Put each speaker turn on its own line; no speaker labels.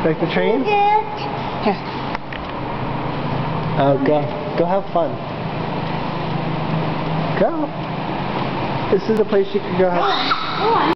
Like the train? Here. Oh, go. Go have fun. Go. This is a place you can go have fun.